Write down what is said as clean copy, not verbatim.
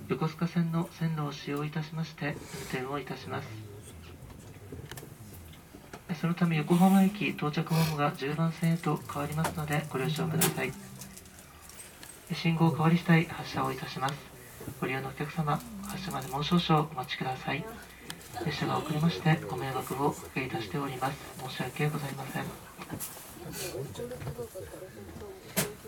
横須賀線の線路を使用いたしまして運転をいたします。そのため横浜駅到着ホームが10番線へと変わりますのでご了承ください。信号変わり次第発車をいたします。ご利用のお客様、発車までもう少々お待ちください。列車が遅れましてご迷惑をおかけいたしております。申し訳ございません。